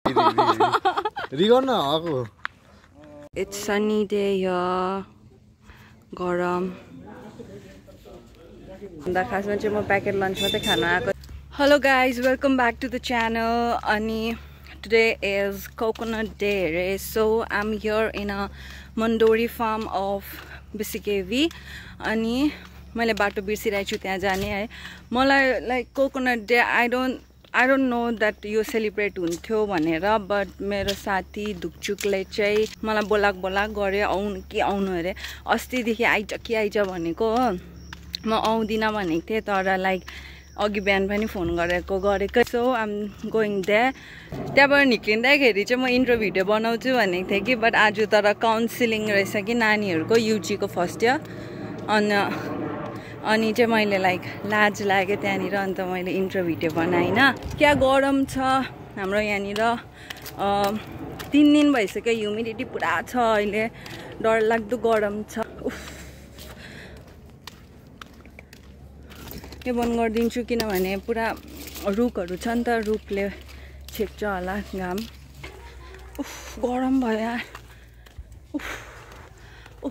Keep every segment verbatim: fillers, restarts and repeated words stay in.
It's sunny day here. Garam. Packet lunch. Hello guys, welcome back to the channel. Ani, today is coconut day, so I'm here in a Mandori farm of B C K V. Ani, मैले बाटो बिर्सिरहेछु त्यहाँ जाने है. मलाई like coconut day, I don't I don't know that यो celebrate हुन्थ्यो भनेर, but मेरो साथी दुक्चुकले चाहिँ मलाई बोलाक बोलाक गरे आउनु कि आउनु अरे. अस्तिदेखि आइज कि आइज भनेको हो. म आउँदिन भनेको थिएँ, तर लाइक अघि बिहान पनि फोन गरेको गरेको. So I'm going there. त्यहाँबाट निक्लिँदाखेरि चाहिँ म इन्ट्रो भिडियो बनाउँछु भनेको थिएँ कि, बट आज तर काउन्सिलिङ रहेछ कि नानीहरूको युजीको फर्स्ट इयर. अनि अनि चाहिँ मैले लाइक लाज लाग्यो त्यहाँनिर, अन्त मैले इन्ट्रो भिडियो बनाइन. क्या गरम छ हाम्रो यहाँनिर. तिन दिन भइसक्यो, ह्युमिडिटी पुरा छ अहिले, डरलाग्दो गरम छ. उफ, यो बन्द गरिदिन्छु किनभने पुरा रुखहरू छ नि त, रुखले छेक्छ होला घाम. उफ, गरम भयो यार. उफ उफ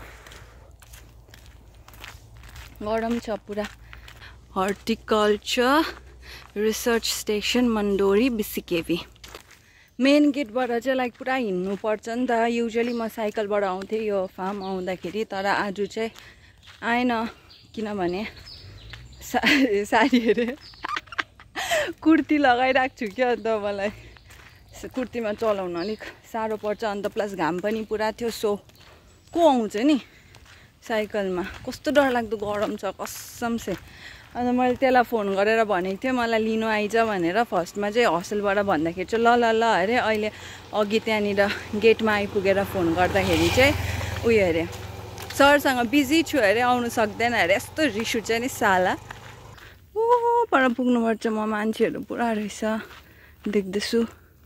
गरम छ पुरा. Horticulture research station Mandori B C K V. Main गेटबाट चाहिँ लाइक पुरा हिँड्नु पर्छ नि त. युजुअली म साइकलबाट आउँथेँ यो फार्म आउँदाखेरि, तर आज चाहिँ आएन किनभने सा साडी अरे कुर्ती लगाइरहेको छु क्या, अन्त मलाई कुर्तीमा चलाउन अलिक साह्रो पर्छ. अन्त प्लस घाम पनि पुरा थियो. सो को आउँछ नि साइकलमा, कस्तो डरलाग्दो गरम छ कसम से. अन्त मैले त्यसलाई फोन गरेर भनेको थिएँ मलाई लिनु आइज भनेर. फर्स्टमा चाहिँ हस्टेलबाट भन्दाखेरि चाहिँ ल ल ल अरे. अहिले अघि त्यहाँनिर गेटमा आइपुगेर फोन गर्दाखेरि चाहिँ उयो अरे, सरसँग बिजी छु अरे, आउनु सक्दैन अरे. यस्तो रिस उठ्छ नि साला. ओ पर पुग्नुपर्छ. म मान्छेहरू पुरा रहेछ देख्दैछु.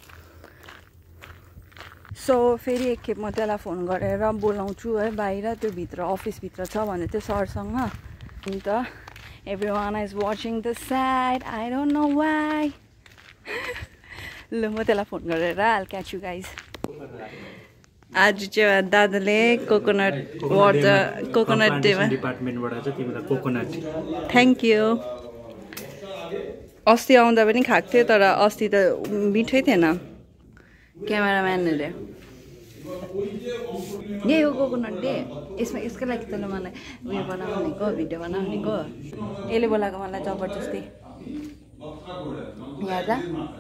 सो फेरि एकखेप म त्यसलाई फोन गरेर बोलाउँछु है बाहिर, त्यो भित्र अफिसभित्र छ भने त्यो सरसँग. अन्त everyone is watching the side, I don't know why. ल म त्यसलाई फोन गरेर आल क्याच यु गाइज. आज चाहिँ दादाले कोकोनट वाटर कोकोनट डेमा डिपार्टमेन्टबाट चाहिँ तिमीलाई कोकोनट. Thank you. अस्ति आउँदा पनि खाएको थियो, तर अस्ति त मिठै थिएन. क्यामेराम्यानहरूले यही हो कोकोनट डे. यसमा यसको लागि त मलाई उयो बनाउनेको भिडियो बनाउनेको यसले बोलाएको मलाई जबरजस्ती. हेर्दा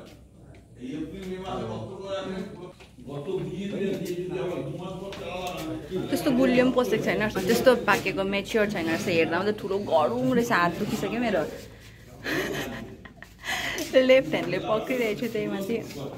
त्यस्तो गुलियो पनि पसेको छैन, त्यस्तो पाकेको मेच्योर छैन रहेछ. हेर्दा मात्रै ठुलो गरौँ रहेछ. हात दुखिसक्यो मेरो. लेफ्ट ह्यान्डले पक्रिरहेको छु त्यही माथि.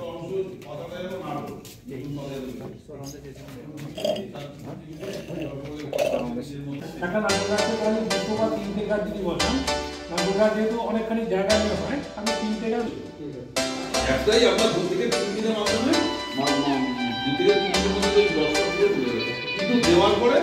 অনেকখানি জায়গা নিয়ে হয়, আমি তিন থেকে একটাই আমরা দু থেকে তিন দিনের মাধ্যমে দু থেকে তিন দিনের মধ্যে দশটা দিয়ে কিন্তু দেওয়ার পরে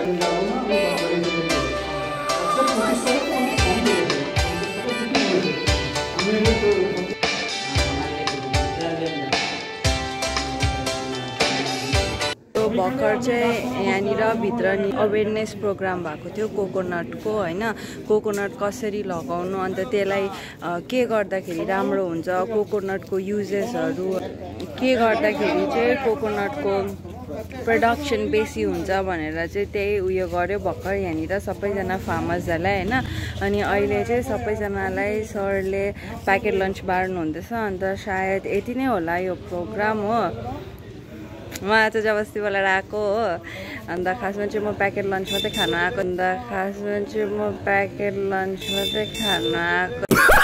भर्खर चाहिँ यहाँनिर भित्र नि अवेरनेस प्रोग्राम भएको थियो कोकोनटको होइन. कोकोनट कसरी लगाउनु, अन्त त्यसलाई के गर्दाखेरि राम्रो हुन्छ, कोकोनटको युजेसहरू के गर्दाखेरि चाहिँ कोकोनटको प्रोडक्सन बेसी हुन्छ भनेर चाहिँ त्यही उयो गर्यो भर्खर यहाँनिर सबैजना फार्मर्सहरूलाई होइन. अनि अहिले चाहिँ सबैजनालाई सरले प्याकेट लन्च बाँड्नु हुँदैछ. अन्त सायद यति नै होला यो प्रोग्राम हो. मलाई चाहिँ जबरजस्ती बोलाएर आएको हो. अन्त खासमा चाहिँ म प्याकेट लन्च मात्रै खानु आएको. अन्त खासमा चाहिँ म प्याकेट लन्च मात्रै खानु आएको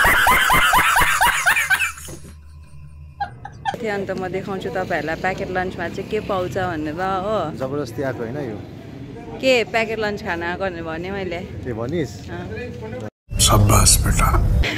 थिएँ. अन्त म देखाउँछु तपाईँहरूलाई प्याकेट लन्चमा चाहिँ के पाउँछ भनेर हो. जबरजस्ती आएको होइन यो. के प्याकेट लन्च खानु आएको भने मैले के भनिस्. शाबाश बेटा.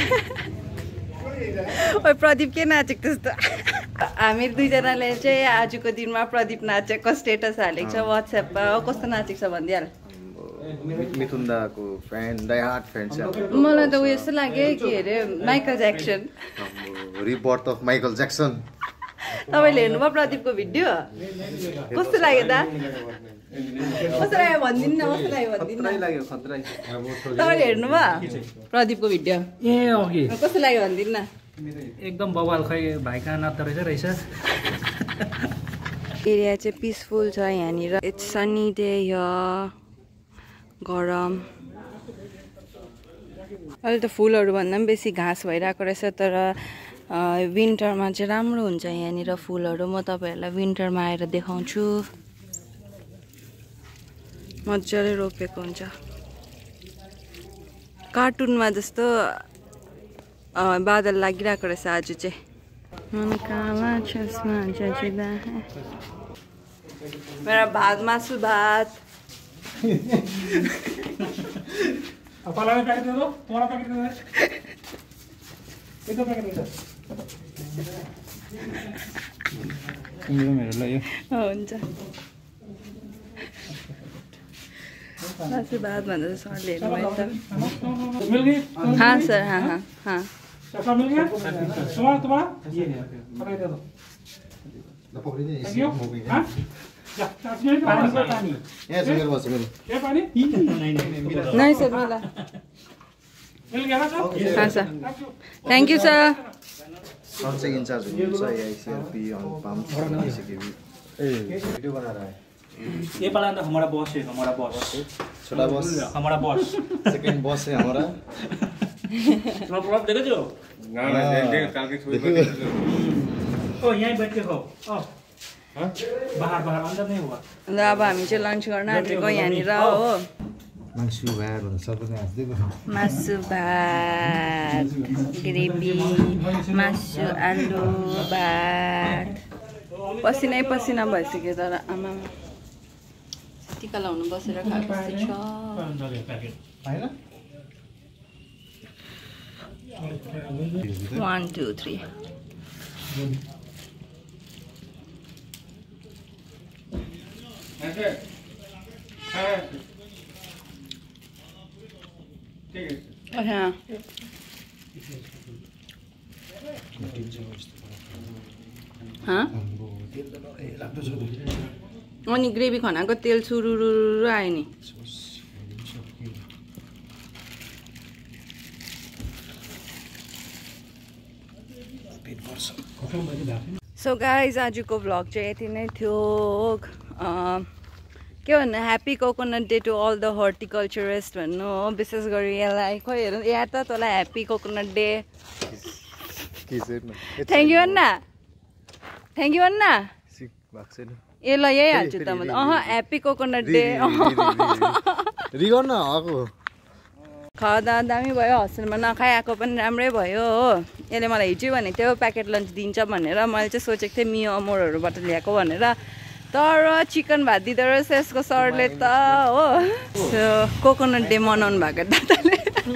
ओ प्रदीप के नाचेको त्यस्तो. हामी दुईजनाले चाहिँ आजको दिनमा प्रदीप नाचेको स्टेटस हालेको छ वाट्सएपमा. कस्तो नाचेको छ भनिदिइहाल. मिथुन दाको फ्यान, डाइ हार्ड फ्यान छ. मलाई त उयो यस्तो लाग्यो के अरे Michael Jackson. Rebirth of Michael Jackson. तपाईँले हेर्नुभयो प्रदीपको भिडियो कस्तो लाग्यो त कस्तो लाग्यो भनिदिनु न कस्तो लाग्यो भनिदिनु न तपाईँले हेर्नुभयो प्रदीपको भिडियो ए अघि कस्तो लाग्यो भनिदिनु न एकदम बवाल खै भाइ कहाँ नाच्दो रहेछ रहेछ एरिया चाहिँ पिसफुल छ यहाँनिर इट्स सनी डे यहाँ गरम अहिले त फुलहरू भन्दा पनि बेसी घाँस भइरहेको रहेछ तर विन्टरमा चाहिँ राम्रो हुन्छ यहाँनिर फुलहरू म तपाईँहरूलाई विन्टरमा आएर देखाउँछु मजाले रोपेको हुन्छ कार्टुनमा जस्तो बादल लागिरहेको रहेछ आज चाहिँ मेरा भात मासु भात हुन्छ मासु भात भन्दा सरले हेर्नुभयो त हाँ सर हाँ हाँ हाँ चश्मा मिल गया तुम्हारा तुम्हारा ये पकड़ दे दो थैंक यू हां चश्मे में पानी पानी यस मेरे पास मेरे ये पानी नहीं नहीं मिला नहीं सर मिला मिल गया ना सर हाँ sir thank you sir sunset incharge हुनुहुन्छ ICRP on pump B C K V ए वीडियो बना रहा है ये वाला तो हमारा बॉस है हमारा बॉस छोटा बॉस हमारा बॉस सेकंड बॉस है हमारा तुम्हारा प्रॉप देखो जो ना ना देख काल के छोड़ ओ यहीं बैठ के खाओ ओ हां बाहर बाहर अंदर नहीं हुआ ल अब हामी चाहिँ लन्च गर्न आँटेको यहाँनिर हो मासु भात भन्छ सबैले हाँस्दैको मासु भात ग्रेभी मासु आलु भात पसिनै पसिना भइसक्यो तर आमा टिका लाउनु बसेर खाएको छ One, two, three. ऐसे है ठीक है अच्छा हाँ अनि ग्रेभी खनाको तेल सुरुरु आयो नि सो गाइज आजको भ्लग चाहिँ यति नै थियो के भन्नु happy coconut day to all the horticulturist भन्नु हो विशेष गरी यसलाई खोइ हेर्नु यहाँ त तँलाई happy coconut day thank you भन्ना थ्याङ्क यू भन्ना ए ल यही हाल्छु त म अह ह्याप्पी कोकोनट डे खावा दामी भयो हस्टेलमा नखाइ आएको पनि राम्रै भयो हो यसले मलाई हिजो भनेको थियो प्याकेट लन्च दिन्छ भनेर मैले चाहिँ सोचेको थिएँ मियो अमोरहरूबाट ल्याएको भनेर तर चिकन भात दिँदो रहेछ यसको सरले त हो कोकोनट डे मनाउनु भएको दादाले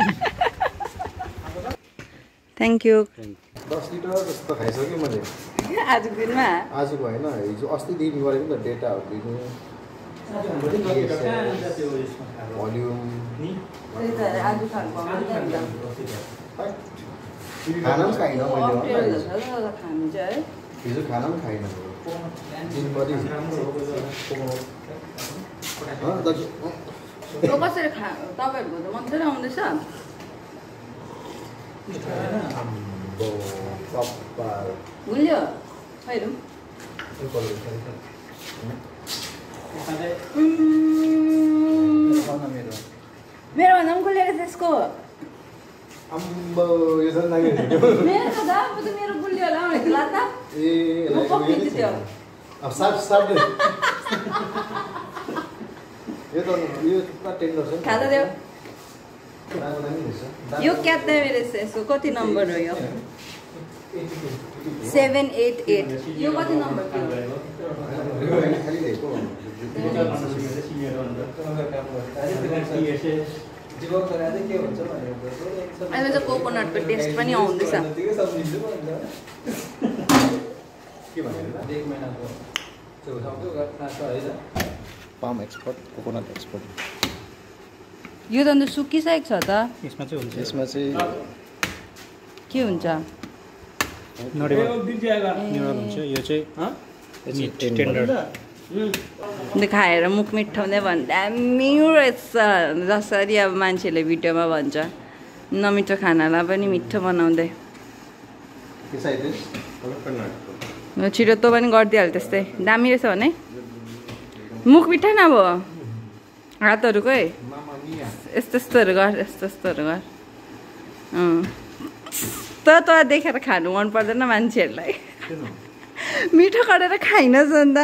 थ्याङ्क यू दस लिटर जस्तो खाइसक्यो मैले आजको दिनमा आजको होइन हिजो अस्ति दिनु गरेको नि त डेटाहरू दिनु भोल्युम खाना पनि खाइनँ मैले हिजो खाना पनि खाइनँ दिनभरि कसरी खा तपाईँहरूको त मजाले आउँदैछ भुल्यो खैरौँ मेरो भन्दा पनि खुलेको छ यसको मेरो त दा म त मेरो गुलियो होला भनेको ला त ए म पक्रिन्छु त्यो अब साफ साफ यो त यो पुरा टेन्डर छ खाँदा देऊ यो क्याट्ने मेरो यसको कति नम्बर हो यो सेभेन एट एट यो कति नम्बर थियो अहिले चाहिँ कोकोनटको टेस्ट पनि आउँदैछ पाम एक्सपर्ट कोकोनट एक्सपर्ट यो त अन्त सुकिसकेको छ त यसमा चाहिँ हुन्छ यसमा चाहिँ के हुन्छ नरेबल न्युरल हुन्छ यो चाहिँ मिट टेन्डर खाएर मुख मिठाउँदै भन्छ दामी रहेछ जसरी अब मान्छेले भिडियोमा भन्छ नमिठो खानालाई पनि मिठो बनाउँदै छिटो तँ पनि गरिदिइहाल त्यस्तै दामी रहेछ भने मुख मिठा न अब हातहरूको है यस्तो यस्तोहरू गर यस्तो यस्तोहरू गर त त देखेर खानु मन पर्दैन मान्छेहरूलाई मिठो गरेर खाइन अन्त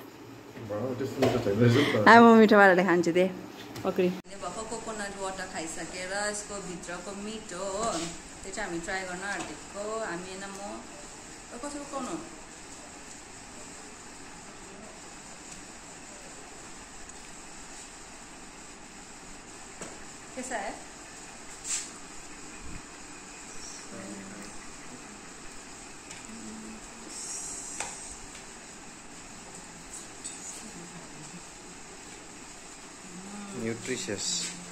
म मिठो पाराले खान्छु त्यही पक्री भर्खर कोकोनट वाटर खाइसकेर यसको भित्रको मिठो हो त्यो चाहिँ हामी ट्राई गर्न आँटेको हामी होइन म कसो पकाउनु कैसा है न्यूट्रिशियस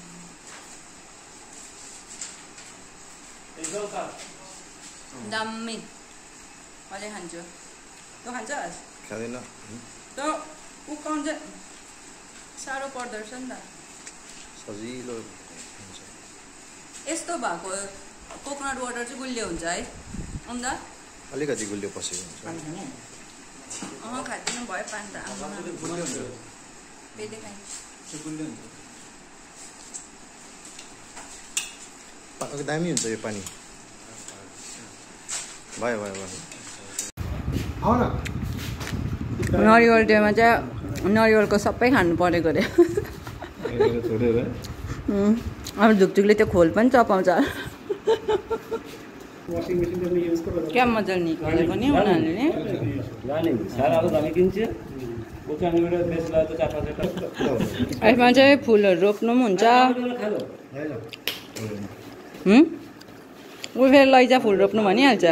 दामी मैले खान्छु तँ खान्छस् खाँदैन त उकाउनु चाहिँ साह्रो पर्दो रहेछ नि त सजिलो यस्तो भएको कोकोनट वाटर चाहिँ गुलियो हुन्छ है अन्त अलिकति गुलियो पसेको हुन्छ अँ खाँदिनँ भयो पानी त पेटै खाइन्छ दामी हुन्छ यो पानी भयो भयो भयो नरिवल डेमा चाहिँ नरिवलको सबै खानु परेको अरे अब झुकझुकले त्यो खोल पनि चपाउँछ क्या मजाले निकाल्यो पनि उनीहरूले यसमा चाहिँ फुलहरू रोप्नु पनि हुन्छ ऊ फेरि लैजा फुल रोप्नु भनिहाल्छ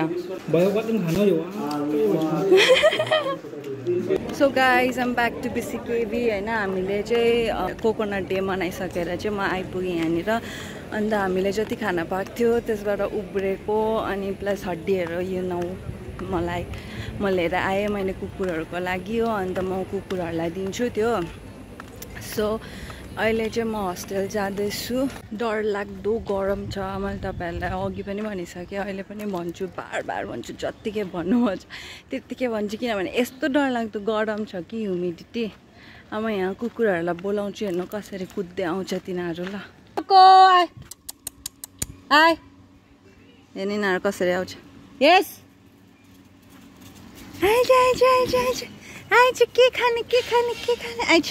so guys I'm back to B C K V होइन हामीले चाहिँ कोकोनट डे मनाइसकेर चाहिँ म आइपुगेँ यहाँनिर अन्त हामीले जति खाना पाएको थियो त्यसबाट उब्रेको अनि प्लस हड्डीहरू यो नौ मलाई म लिएर आएँ मैले कुकुरहरूको लागि हो अन्त म कुकुरहरूलाई दिन्छु त्यो सो अहिले चाहिँ म हस्टेल जाँदैछु डर लाग्दो गरम छ मैले तपाईँहरूलाई अघि पनि भनिसकेँ अहिले पनि भन्छु बार बार भन्छु जत्तिकै भन्नुहुन्छ त्यत्तिकै भन्छु किनभने यस्तो डर लाग्दो गरम छ कि ह्युमिडिटी अब यहाँ कुकुरहरूलाई बोलाउँछु हेर्नु कसरी कुद्दै आउँछ तिनीहरू ल आए आए हेर्नु यिनीहरू कसरी आउँछ यस आइज आइज आइज आइज आइज के खाने के खाने के खाने आइज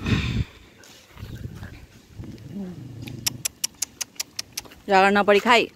झगडा नपरी खाइ